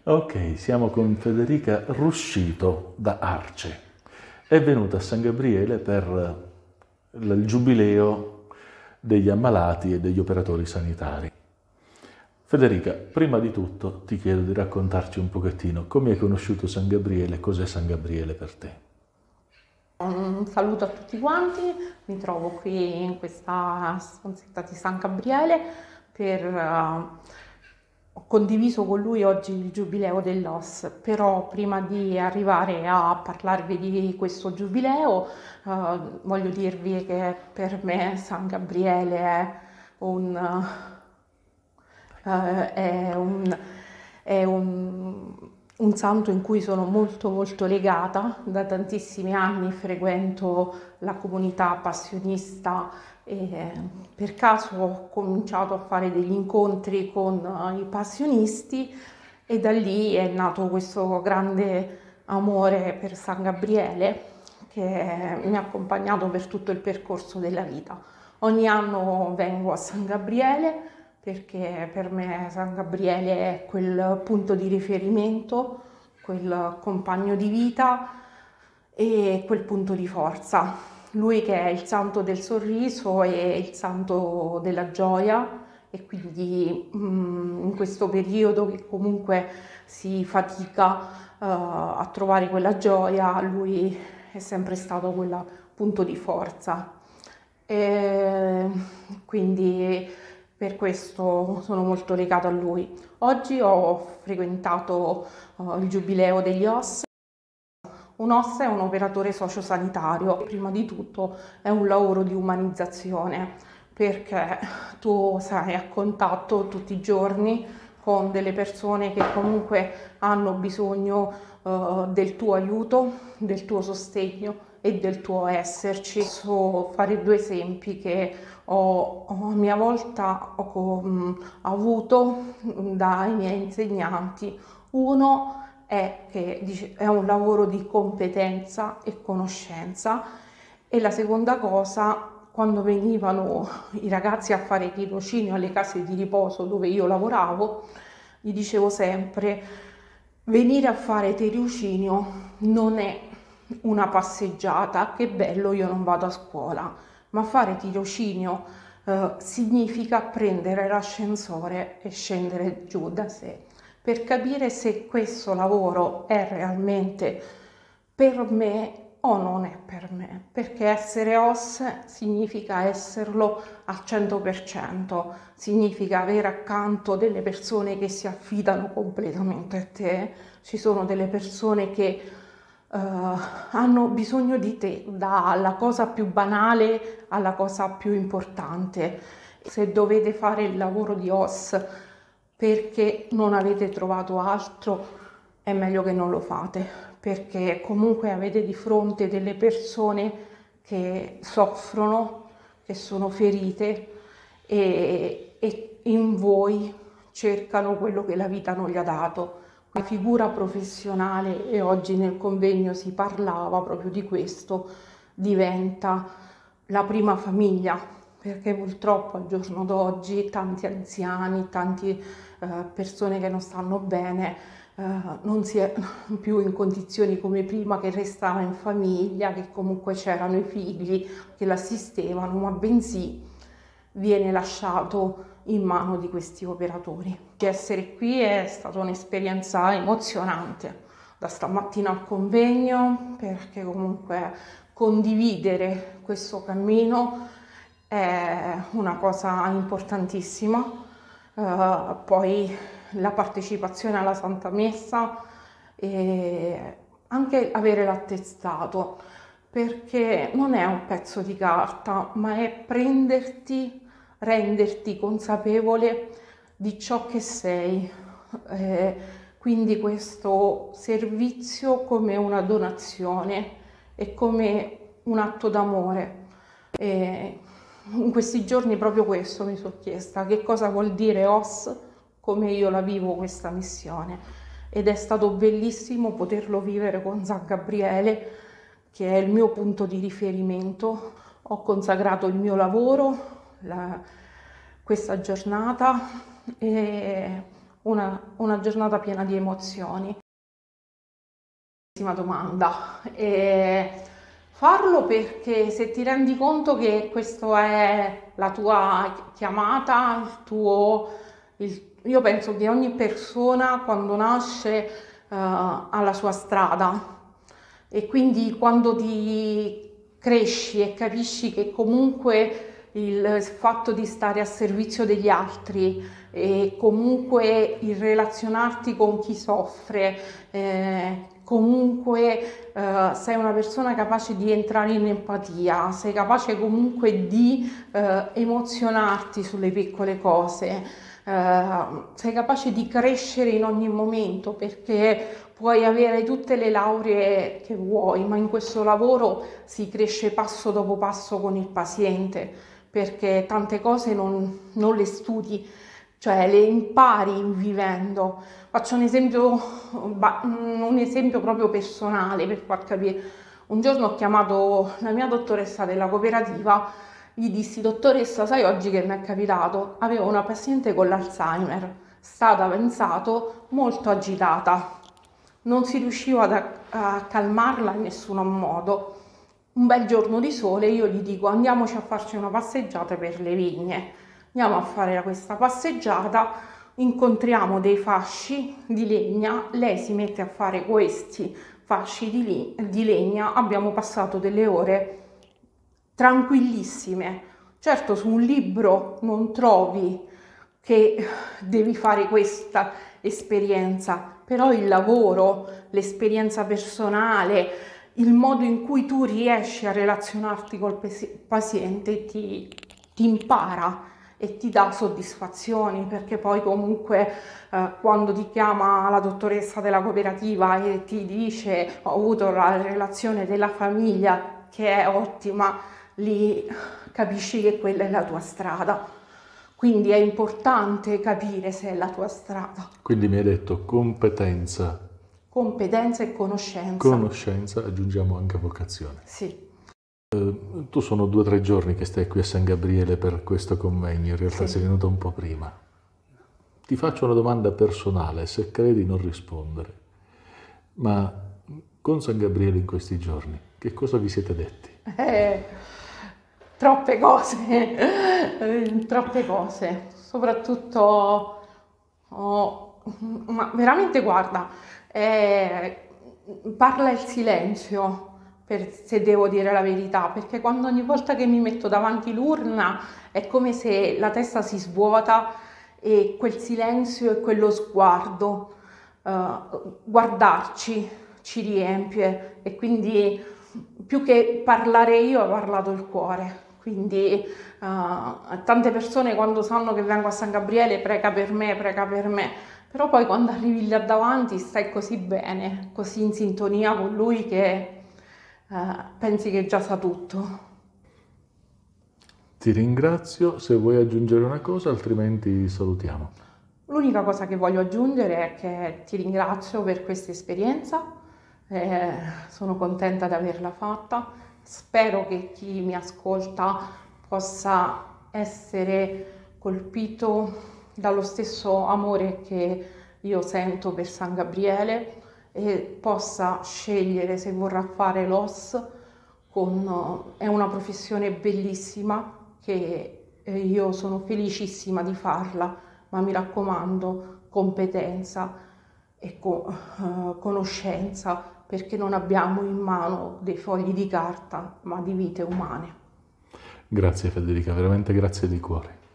Ok, siamo con Federica Ruscito da Arce. È venuta a San Gabriele per il giubileo degli ammalati e degli operatori sanitari. Federica, prima di tutto ti chiedo di raccontarci un pochettino come hai conosciuto San Gabriele, cos'è San Gabriele per te. Un saluto a tutti quanti, mi trovo qui in questa stanzetta di San Gabriele ho condiviso con lui oggi il giubileo dell'OS, però prima di arrivare a parlarvi di questo giubileo voglio dirvi che per me San Gabriele un, è un, è un santo in cui sono molto legata. Da tantissimi anni frequento la comunità passionista e per caso ho cominciato a fare degli incontri con i passionisti e da lì è nato questo grande amore per San Gabriele che mi ha accompagnato per tutto il percorso della vita. Ogni anno vengo a San Gabriele perché per me San Gabriele è quel punto di riferimento, quel compagno di vita e quel punto di forza. Lui che è il santo del sorriso e il santo della gioia e quindi in questo periodo che comunque si fatica a trovare quella gioia, lui è sempre stato quel punto di forza. E quindi per questo sono molto legata a lui. Oggi ho frequentato il giubileo degli OS. Un OS è un operatore sociosanitario, prima di tutto è un lavoro di umanizzazione perché tu sei a contatto tutti i giorni con delle persone che comunque hanno bisogno del tuo aiuto, del tuo sostegno e del tuo esserci. Posso fare due esempi che a mia volta ho avuto dai miei insegnanti. Uno è che è un lavoro di competenza e conoscenza e la seconda cosa, quando venivano i ragazzi a fare tirocinio alle case di riposo dove io lavoravo, gli dicevo sempre: venire a fare tirocinio non è una passeggiata, che bello, io non vado a scuola, ma fare tirocinio significa prendere l'ascensore e scendere giù da sé per capire se questo lavoro è realmente per me o non è per me, perché essere OS significa esserlo al 100%, significa avere accanto delle persone che si affidano completamente a te, ci sono delle persone che hanno bisogno di te, dalla cosa più banale alla cosa più importante. Se dovete fare il lavoro di OS perché non avete trovato altro, è meglio che non lo fate, perché comunque avete di fronte delle persone che soffrono, che sono ferite e in voi cercano quello che la vita non gli ha dato. La figura professionale, e oggi nel convegno si parlava proprio di questo, diventa la prima famiglia, perché purtroppo al giorno d'oggi tanti anziani, tante persone che non stanno bene, non si è più in condizioni come prima, che restava in famiglia, che comunque c'erano i figli che l'assistevano, ma bensì viene lasciato in mano di questi operatori. Essere qui è stata un'esperienza emozionante, da stamattina al convegno, perché comunque condividere questo cammino è una cosa importantissima. Poi la partecipazione alla Santa Messa e anche avere l'attestato, perché non è un pezzo di carta, ma è renderti consapevole di ciò che sei. Quindi questo servizio come una donazione e come un atto d'amore. In questi giorni proprio questo mi sono chiesta, che cosa vuol dire OS, come io la vivo questa missione, ed è stato bellissimo poterlo vivere con San Gabriele, che è il mio punto di riferimento. Ho consacrato il mio lavoro, questa giornata, e una giornata piena di emozioni. Domanda. Farlo perché se ti rendi conto che questa è la tua chiamata, io penso che ogni persona quando nasce ha la sua strada, e quindi quando ti cresci e capisci che comunque il fatto di stare a servizio degli altri e comunque il relazionarti con chi soffre, comunque sei una persona capace di entrare in empatia, sei capace comunque di emozionarti sulle piccole cose, sei capace di crescere in ogni momento, perché puoi avere tutte le lauree che vuoi, ma in questo lavoro si cresce passo dopo passo con il paziente, perché tante cose non le studi, cioè le impari vivendo. Faccio un esempio proprio personale per far capire. Un giorno ho chiamato la mia dottoressa della cooperativa, gli dissi: dottoressa, sai oggi che mi è capitato? Avevo una paziente con l'Alzheimer, stata avanzato, molto agitata, non si riusciva a calmarla in nessun modo. Un bel giorno di sole io gli dico: andiamoci a farci una passeggiata per le vigne. Andiamo a fare questa passeggiata, incontriamo dei fasci di legna, lei si mette a fare questi fasci di legna, abbiamo passato delle ore tranquillissime. Certo, su un libro non trovi che devi fare questa esperienza, però il lavoro, l'esperienza personale, il modo in cui tu riesci a relazionarti col paziente ti impara e ti dà soddisfazioni, perché poi comunque quando ti chiama la dottoressa della cooperativa e ti dice: ho avuto la relazione della famiglia che è ottima, lì capisci che quella è la tua strada. Quindi è importante capire se è la tua strada. Quindi mi hai detto competenza. Competenza e conoscenza. Conoscenza, aggiungiamo anche vocazione. Sì. Tu sono 2 o 3 giorni che stai qui a San Gabriele per questo convegno, in realtà sei venuta un po' prima. Ti faccio una domanda personale, se credi non rispondere, ma con San Gabriele in questi giorni, che cosa vi siete detti? Troppe cose, soprattutto, ma veramente guarda, parla il silenzio, se devo dire la verità, perché ogni volta che mi metto davanti l'urna è come se la testa si svuota e quel silenzio e quello sguardo, guardarci ci riempie, e quindi più che parlare io ha parlato il cuore. Quindi tante persone quando sanno che vengo a San Gabriele prega per me, però poi quando arrivi là davanti stai così bene, così in sintonia con lui che pensi che già sa tutto. Ti ringrazio, se vuoi aggiungere una cosa, altrimenti salutiamo. L'unica cosa che voglio aggiungere è che ti ringrazio per questa esperienza, sono contenta di averla fatta. Spero che chi mi ascolta possa essere colpito dallo stesso amore che io sento per San Gabriele e possa scegliere se vorrà fare l'OS. È una professione bellissima che io sono felicissima di farla, ma mi raccomando, competenza e conoscenza, perché non abbiamo in mano dei fogli di carta, ma di vite umane. Grazie Federica, veramente grazie di cuore.